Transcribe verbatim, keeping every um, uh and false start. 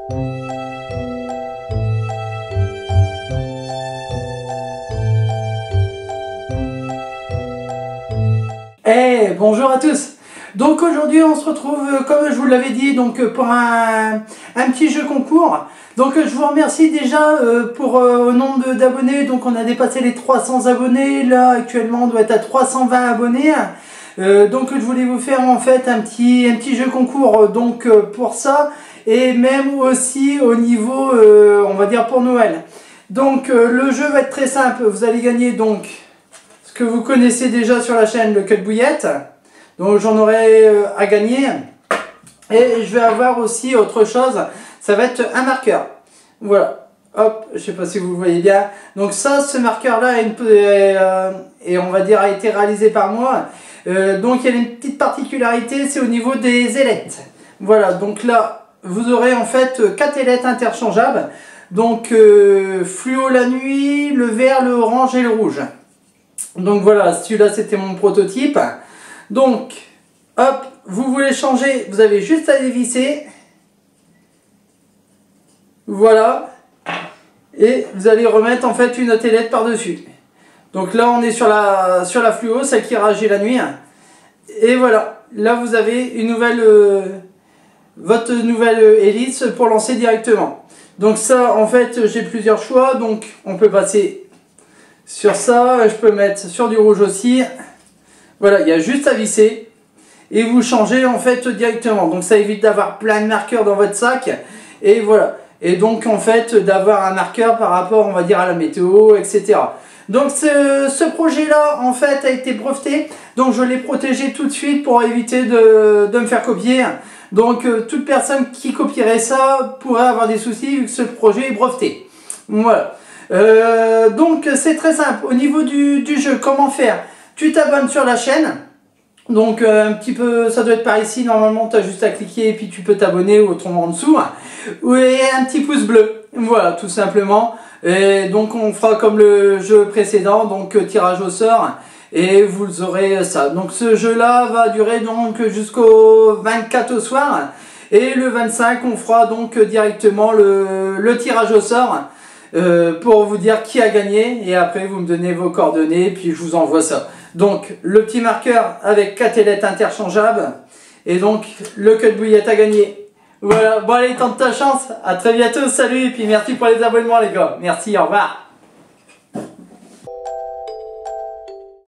Hey, bonjour à tous. Donc aujourd'hui on se retrouve, euh, comme je vous l'avais dit, donc euh, pour un, un petit jeu concours. Donc euh, je vous remercie déjà euh, pour euh, au nombre d'abonnés. Donc on a dépassé les trois cents abonnés. Là actuellement on doit être à trois cent vingt abonnés. Euh, donc je voulais vous faire en fait un petit, un petit jeu concours euh, donc euh, pour ça. Et même aussi au niveau, euh, on va dire pour Noël. Donc euh, le jeu va être très simple. Vous allez gagner donc ce que vous connaissez déjà sur la chaîne, le cut bouillette. Donc j'en aurai euh, à gagner. Et je vais avoir aussi autre chose. Ça va être un marqueur. Voilà. Hop, je sais pas si vous voyez bien. Donc ça, ce marqueur-là, est, euh, et on va dire a été réalisé par moi. Euh, donc il y a une petite particularité, c'est au niveau des ailettes. Voilà. Donc là, vous aurez en fait quatre ailettes interchangeables. Donc euh, fluo la nuit, le vert, le orange et le rouge. Donc voilà, celui-là c'était mon prototype. Donc, hop, vous voulez changer, vous avez juste à dévisser. Voilà. Et vous allez remettre en fait une autre ailette par-dessus. Donc là on est sur la, sur la fluo, celle qui réagit la nuit. Et voilà, là vous avez une nouvelle, euh, votre nouvelle hélice pour lancer directement. Donc ça en fait j'ai plusieurs choix, donc on peut passer sur ça, je peux mettre sur du rouge aussi. Voilà, il y a juste à visser et vous changez en fait directement. Donc ça évite d'avoir plein de marqueurs dans votre sac. Et voilà. Et donc en fait d'avoir un marqueur par rapport, on va dire, à la météo, et cetera. Donc ce, ce projet-là en fait a été breveté. Donc je l'ai protégé tout de suite pour éviter de, de me faire copier. Donc euh, toute personne qui copierait ça pourrait avoir des soucis vu que ce projet est breveté. Voilà. Euh, donc c'est très simple. Au niveau du, du jeu, comment faire? Tu t'abonnes sur la chaîne, donc euh, un petit peu, ça doit être par ici, normalement tu as juste à cliquer et puis tu peux t'abonner ou autrement en dessous, et un petit pouce bleu, voilà tout simplement. Et donc on fera comme le jeu précédent, donc euh, tirage au sort, et vous aurez ça. Donc ce jeu là va durer donc jusqu'au vingt-quatre au soir, et le vingt-cinq on fera donc directement le, le tirage au sort. Euh, pour vous dire qui a gagné, et après vous me donnez vos coordonnées puis je vous envoie ça. Donc le petit marqueur avec quatre ailettes interchangeables, et donc le cut bouillette a gagné. Voilà, bon allez, tente ta chance, à très bientôt, salut, et puis merci pour les abonnements les gars, merci, au revoir.